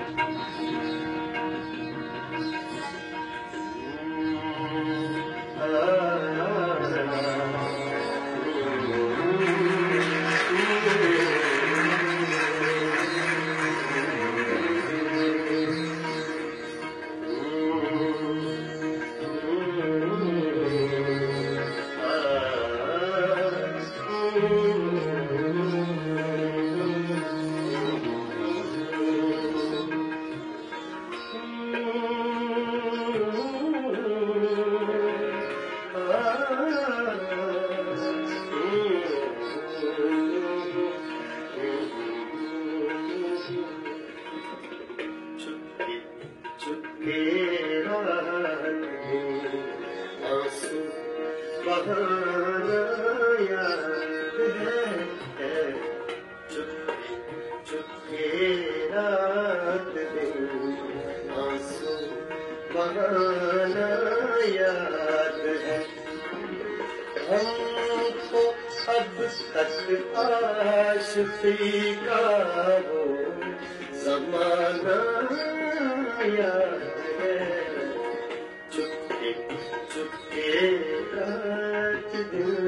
बहाना याद है, चुपके चुपके रात दिन आंसू बहाना याद है। हमको अब तक आशिकी का वो ज़माना याद है, चुपके चुपके रात दिन